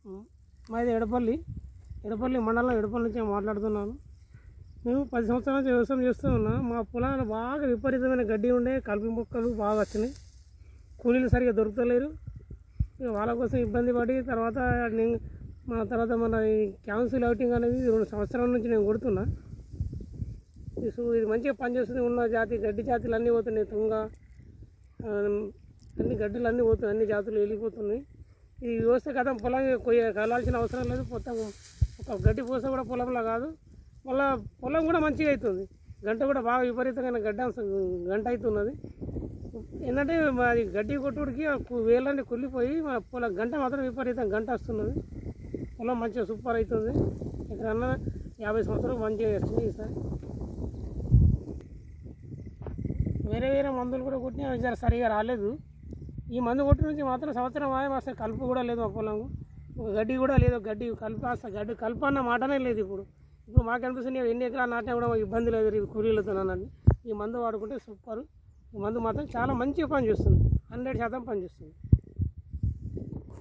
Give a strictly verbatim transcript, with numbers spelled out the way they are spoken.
మాది ఎడపల్లి ఎడపల్లి మండలం ఎడపల్లి నుంచి మాట్లాడుతున్నాను. మేము పది సంవత్సరాల నుంచి వ్యవసాయం చేస్తూ ఉన్నాం. మా పొలాలు బాగా విపరీతమైన గడ్డి ఉండే, కలుపు మొక్కలు బాగా వచ్చినాయి. కూలీలు సరిగ్గా దొరుకుతలేరు. ఇక వాళ్ళ కోసం ఇబ్బంది పడి తర్వాత నేను మా తర్వాత మన ఈ క్యాన్సిల్ అవుటింగ్ అనేది రెండు సంవత్సరాల నుంచి నేను కొడుతున్నా. ఇది మంచిగా పనిచేస్తుంది. ఉన్న జాతి గడ్డి జాతులు అన్నీ పోతున్నాయి. తుంగ అన్ని గడ్డలు అన్నీ పోతున్నాయి, అన్ని జాతులు వెళ్ళిపోతున్నాయి. ఈ వ్యవస్థ కదా పొలం కొయ్య కలాల్సిన అవసరం లేదు. మొత్తం ఒక గడ్డి పూస కూడా పొలంలో కాదు. మళ్ళీ పొలం కూడా మంచిగా అవుతుంది. గంట కూడా బాగా విపరీతమైన గడ్డ గంట అవుతున్నది. ఏంటంటే అది గడ్డి కొట్టుడికి వేళ్ళని కుళ్ళిపోయి మా పొలం గంట మాత్రం విపరీతం గంట వస్తున్నది. పొలం మంచిగా సూపర్ అవుతుంది. ఎక్కడన్నా యాభై సంవత్సరాలు మంచిగా వచ్చినాయి. సార్ వేరే వేరే మందులు కూడా కొట్టినా జర సరిగా రాలేదు. ఈ మందు కొట్టిన నుంచి మాత్రం సంవత్సరం ఆయా అసలు కలుపు కూడా లేదు. మా పొలం గడ్డి కూడా లేదు. గడ్డి కలుపు అసలు గడ్డి కలుపు అన్న మాటనే లేదు. ఇప్పుడు ఇప్పుడు మాకు అనిపిస్తుంది ఎన్ని ఎకరాలు నాటినా కూడా ఇబ్బంది లేదు కూలీలతో అన్నది. ఈ మందు వాడుకుంటే సూపర్. ఈ మందు మాత్రం చాలా మంచిగా పనిచేస్తుంది. హండ్రెడ్ శాతం పనిచేస్తుంది.